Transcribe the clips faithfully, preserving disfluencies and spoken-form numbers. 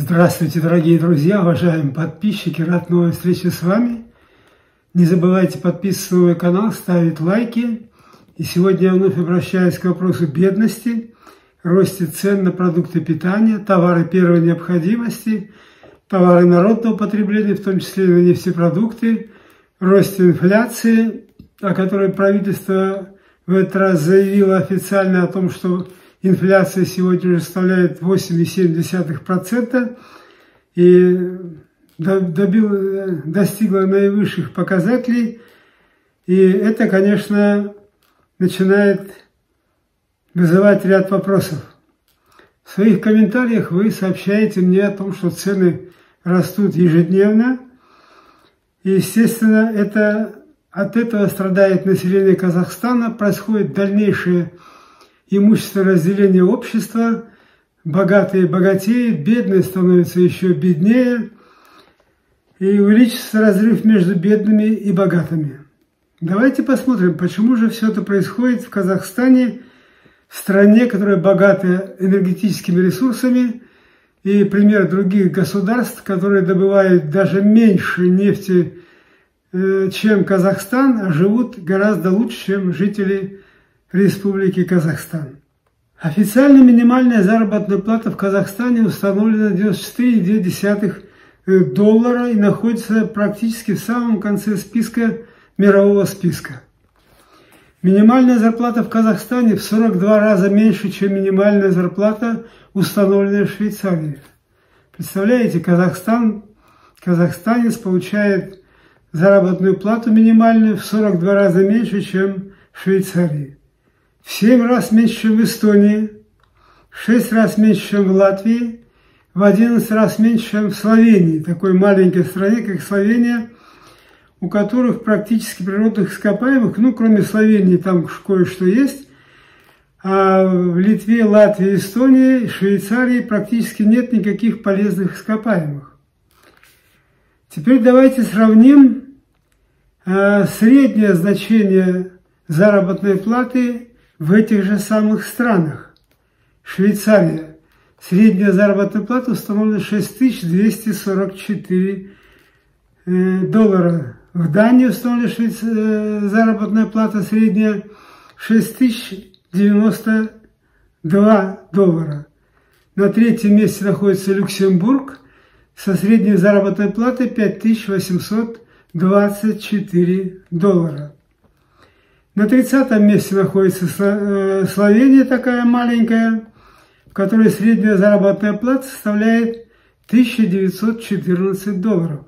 Здравствуйте, дорогие друзья, уважаемые подписчики, рад новой встрече с вами. Не забывайте подписываться на мой канал, ставить лайки. И сегодня я вновь обращаюсь к вопросу бедности, росте цен на продукты питания, товары первой необходимости, товары народного потребления, в том числе и на нефтепродукты, росте инфляции, о которой правительство в этот раз заявило официально о том, что инфляция сегодня уже составляет восемь целых семь десятых процента и добил, достигла наивысших показателей. И это, конечно, начинает вызывать ряд вопросов. В своих комментариях вы сообщаете мне о том, что цены растут ежедневно. И, естественно, это, от этого страдает население Казахстана, происходит дальнейшее имущественное разделение общества, богатые богатеют, бедные становятся еще беднее, и увеличится разрыв между бедными и богатыми. Давайте посмотрим, почему же все это происходит в Казахстане, в стране, которая богата энергетическими ресурсами, и пример других государств, которые добывают даже меньше нефти, чем Казахстан, а живут гораздо лучше, чем жители Республики Казахстан. Официально минимальная заработная плата в Казахстане установлена девяносто четыре целых две десятых доллара и находится практически в самом конце списка, мирового списка. Минимальная зарплата в Казахстане в сорок два раза меньше, чем минимальная зарплата, установленная в Швейцарии. Представляете, Казахстан, казахстанец получает заработную плату минимальную в сорок два раза меньше, чем в Швейцарии. В семь раз меньше, чем в Эстонии, в шесть раз меньше, чем в Латвии, в одиннадцать раз меньше, чем в Словении, такой маленькой стране, как Словения, у которых практически природных ископаемых, ну, кроме Словении, там кое-что есть, а в Литве, Латвии, Эстонии, Швейцарии практически нет никаких полезных ископаемых. Теперь давайте сравним э, среднее значение заработной платы в этих же самых странах. Швейцария. Средняя заработная плата установлена шесть тысяч двести сорок четыре доллара. В Дании установлена швейц... заработная плата средняя шесть тысяч девяносто два доллара. На третьем месте находится Люксембург со средней заработной платой пять тысяч восемьсот двадцать четыре доллара. На тридцатом месте находится Словения, такая маленькая, в которой средняя заработная плата составляет тысяча девятьсот четырнадцать долларов.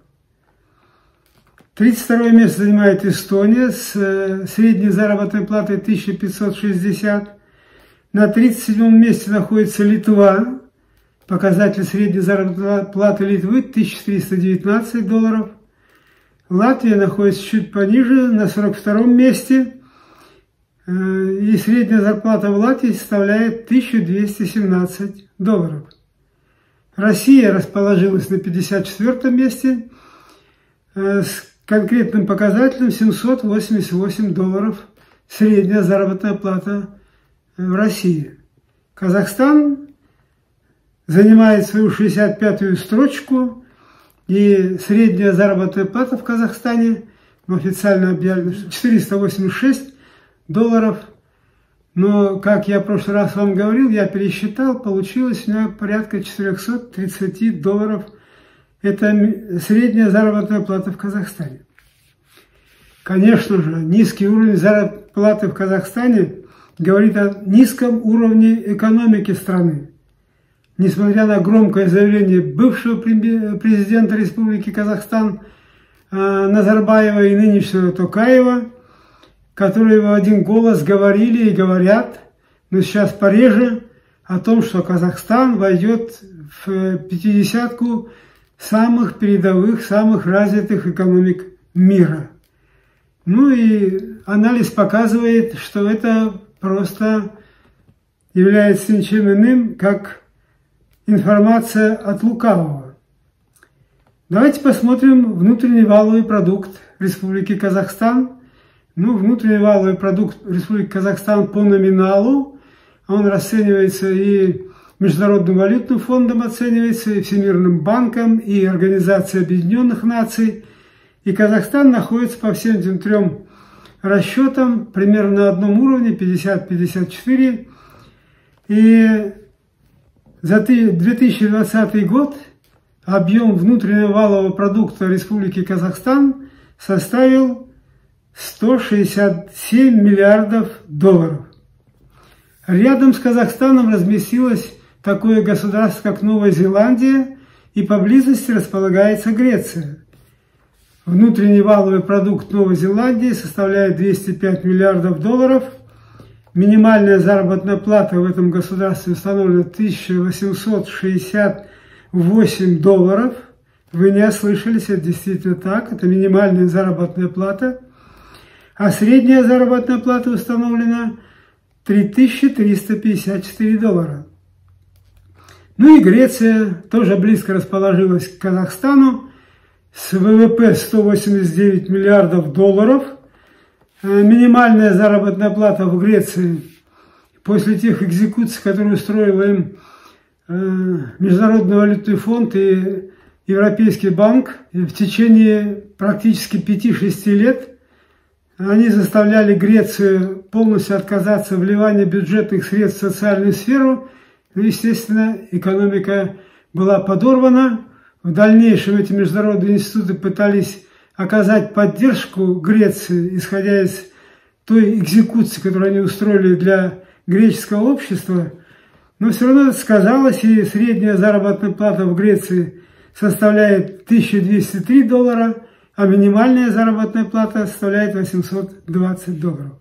тридцать второе место занимает Эстония с средней заработной платой тысяча пятьсот шестьдесят. На тридцать седьмом месте находится Литва. Показатель средней заработной платы Литвы тысяча триста девятнадцать долларов. Латвия находится чуть пониже, на сорок втором месте. И средняя зарплата в Латвии составляет тысяча двести семнадцать долларов. Россия расположилась на пятьдесят четвёртом месте с конкретным показателем семьсот восемьдесят восемь долларов средняя заработная плата в России. Казахстан занимает свою шестьдесят пятую строчку, и средняя заработная плата в Казахстане, ну, официально объявлено, четыреста восемьдесят шесть долларов. Но, как я в прошлый раз вам говорил, я пересчитал, получилось у меня порядка четыреста тридцать долларов. Это средняя заработная плата в Казахстане. Конечно же, низкий уровень зарплаты в Казахстане говорит о низком уровне экономики страны. Несмотря на громкое заявление бывшего президента Республики Казахстан Назарбаева и нынешнего Токаева, которые в один голос говорили и говорят, но сейчас пореже, о том, что Казахстан войдет в пятидесятку самых передовых, самых развитых экономик мира. Ну и анализ показывает, что это просто является ничем иным, как информация от лукавого. Давайте посмотрим внутренний валовый продукт Республики Казахстан. Ну, внутренний валовый продукт Республики Казахстан по номиналу, он расценивается и Международным валютным фондом оценивается, и Всемирным банком, и Организацией Объединенных Наций. И Казахстан находится по всем этим трем расчетам примерно на одном уровне, пятьдесят — пятьдесят четыре. И за две тысячи двадцатый год объем внутреннего валового продукта Республики Казахстан составил сто шестьдесят семь миллиардов долларов. Рядом с Казахстаном разместилось такое государство, как Новая Зеландия, и поблизости располагается Греция. Внутренний валовый продукт Новой Зеландии составляет двести пять миллиардов долларов. Минимальная заработная плата в этом государстве установлена тысяча восемьсот шестьдесят восемь долларов. Вы не ослышались, это действительно так, это минимальная заработная плата. А средняя заработная плата установлена три тысячи триста пятьдесят четыре доллара. Ну и Греция тоже близко расположилась к Казахстану с ВВП сто восемьдесят девять миллиардов долларов. Минимальная заработная плата в Греции после тех экзекуций, которые устроил им Международный валютный фонд и Европейский банк, в течение практически пяти-шести лет они заставляли Грецию полностью отказаться от вливания бюджетных средств в социальную сферу. Ну, естественно, экономика была подорвана. В дальнейшем эти международные институты пытались оказать поддержку Греции, исходя из той экзекуции, которую они устроили для греческого общества. Но все равно это сказалось, и средняя заработная плата в Греции составляет тысяча двести три доллара, а минимальная заработная плата составляет восемьсот двадцать долларов.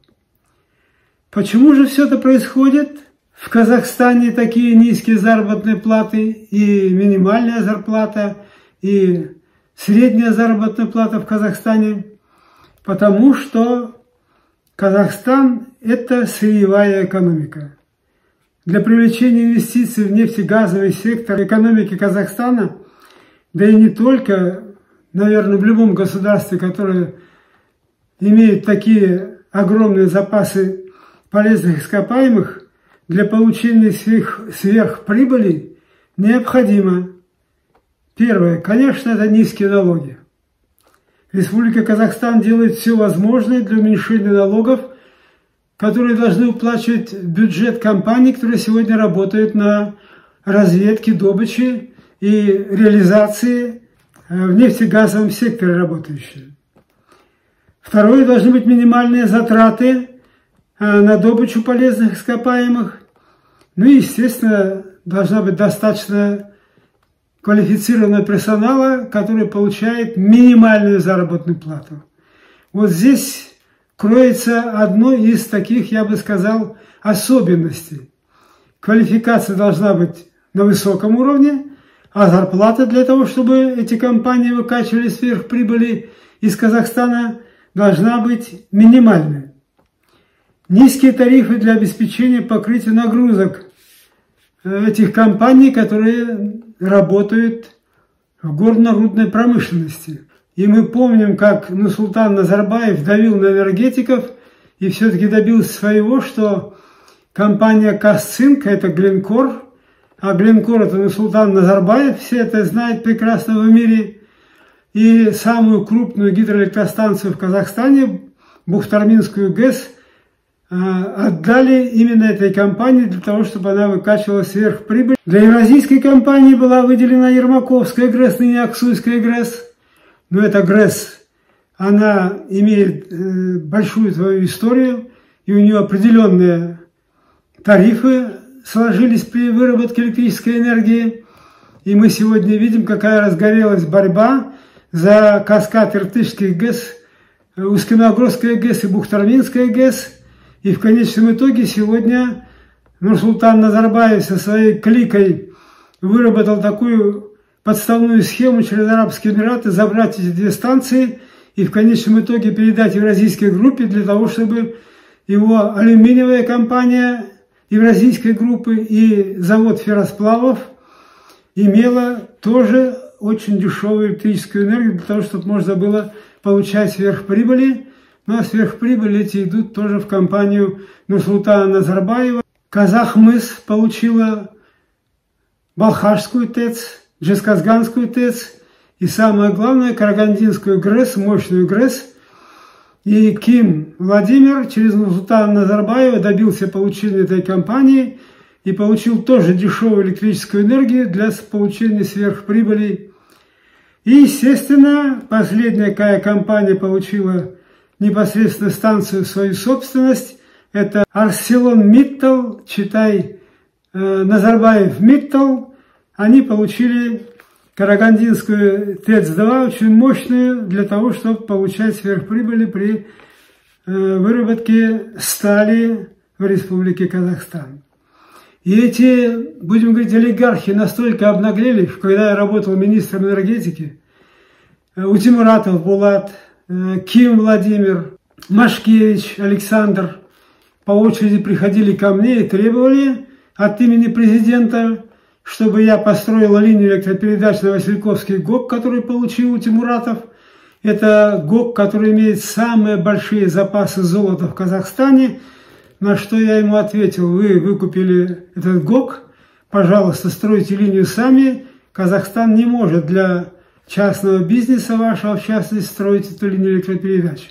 Почему же все это происходит? В Казахстане такие низкие заработные платы, и минимальная зарплата, и средняя заработная плата в Казахстане, потому что Казахстан – это сырьевая экономика. Для привлечения инвестиций в нефтегазовый сектор экономики Казахстана, да и не только, наверное, в любом государстве, которое имеет такие огромные запасы полезных ископаемых, для получения сверх, сверхприбыли необходимо. Первое, конечно, это низкие налоги. Республика Казахстан делает все возможное для уменьшения налогов, которые должны уплачивать бюджет компаний, которые сегодня работают на разведке, добыче и реализации в нефтегазовом секторе работающие. Второе, должны быть минимальные затраты на добычу полезных ископаемых. Ну и, естественно, должна быть достаточно квалифицированного персонала, который получает минимальную заработную плату. Вот здесь кроется одно из таких, я бы сказал, особенностей. Квалификация должна быть на высоком уровне, а зарплата для того, чтобы эти компании выкачивали сверхприбыли из Казахстана, должна быть минимальной. Низкие тарифы для обеспечения покрытия нагрузок этих компаний, которые работают в горно-рудной промышленности. И мы помним, как Нурсултан Назарбаев давил на энергетиков и все-таки добился своего, что компания Казцинк, это Гленкор, а Гленкор это Нурсултан Назарбаев, все это знают прекрасно в мире, и самую крупную гидроэлектростанцию в Казахстане, Бухтарминскую ГЭС, отдали именно этой компании для того, чтобы она выкачивала сверхприбыль. Для евразийской компании была выделена Ермаковская ГРЭС, ныне Аксуйская ГРЭС. Но эта ГРЭС, она имеет большую свою историю, и у нее определенные тарифы сложились при выработке электрической энергии. И мы сегодня видим, какая разгорелась борьба за каскад Иртышских ГЭС, Усть-Каменогорская ГЭС и Бухтарминская ГЭС. И в конечном итоге сегодня Нурсултан Назарбаев со своей кликой выработал такую подставную схему через Арабские Эмираты забрать эти две станции и в конечном итоге передать евразийской группе для того, чтобы его алюминиевая компания евразийской группы и завод ферросплавов имела тоже очень дешевую электрическую энергию для того, чтобы можно было получать сверхприбыли. Ну а сверхприбыли эти идут тоже в компанию Нурсултана Назарбаева. Казахмыс получила Балхашскую ТЭЦ, Джесказганскую ТЭЦ и, самое главное, Карагандинскую ГРЭС, мощную ГРЭС. И Ким Владимир через Нурсултана Назарбаева добился получения этой компании и получил тоже дешевую электрическую энергию для получения сверхприбылей. И, естественно, последняя какая компания получила непосредственно станцию в свою собственность. Это ArcelorMittal, читай, э, Назарбаев Миттал. Они получили Карагандинскую ТЭЦ-два, очень мощную, для того, чтобы получать сверхприбыли при э, выработке стали в Республике Казахстан. И эти, будем говорить, олигархи настолько обнаглели, что когда я работал министром энергетики, э, Утимуратов Булат, э, Ким Владимир, Машкевич Александр по очереди приходили ко мне и требовали от имени президента, чтобы я построила линию электропередач на Васильковский ГОК, который получил у Тимуратов. Это ГОК, который имеет самые большие запасы золота в Казахстане. На что я ему ответил: вы выкупили этот ГОК, пожалуйста, стройте линию сами. Казахстан не может для частного бизнеса вашего, в частности, строить эту линию электропередач.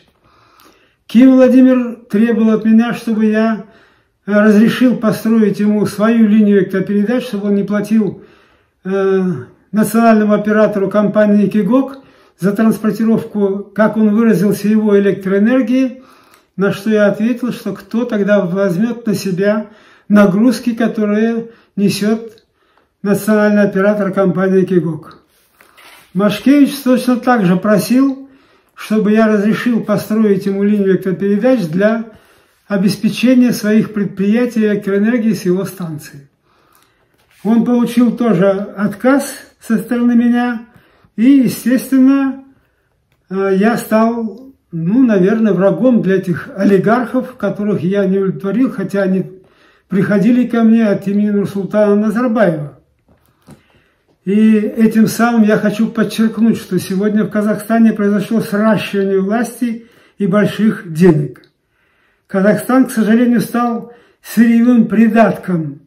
Ким Владимир требовал от меня, чтобы я разрешил построить ему свою линию электропередач, чтобы он не платил э, национальному оператору компании Кигок за транспортировку, как он выразился, его электроэнергии, на что я ответил, что кто тогда возьмет на себя нагрузки, которые несет национальный оператор компании Кигок. Машкевич точно так же просил, чтобы я разрешил построить ему линию электропередач для обеспечения своих предприятий электроэнергией с его станции. Он получил тоже отказ со стороны меня, и, естественно, я стал, ну, наверное, врагом для этих олигархов, которых я не удовлетворил, хотя они приходили ко мне от имени Нурсултана Назарбаева. И этим самым я хочу подчеркнуть, что сегодня в Казахстане произошло сращивание власти и больших денег. Казахстан, к сожалению, стал сырьевым придатком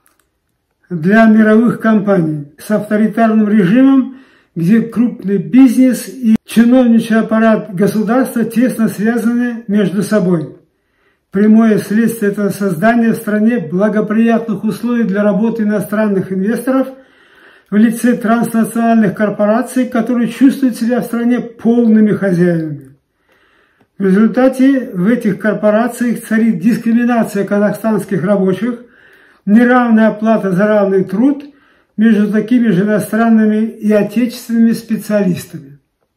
для мировых компаний с авторитарным режимом, где крупный бизнес и чиновничий аппарат государства тесно связаны между собой. Прямое следствие этого создания в стране благоприятных условий для работы иностранных инвесторов в лице транснациональных корпораций, которые чувствуют себя в стране полными хозяевами. В результате в этих корпорациях царит дискриминация казахстанских рабочих, неравная оплата за равный труд между такими же иностранными и отечественными специалистами.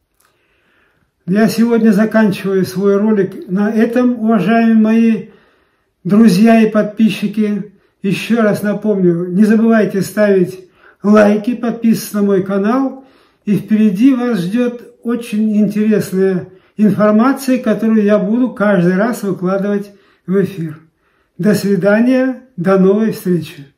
Я сегодня заканчиваю свой ролик на этом, уважаемые мои друзья и подписчики. Еще раз напомню, не забывайте ставить лайки, подписываться на мой канал. И впереди вас ждет очень интересная информация, которую я буду каждый раз выкладывать в эфир. До свидания, до новой встречи.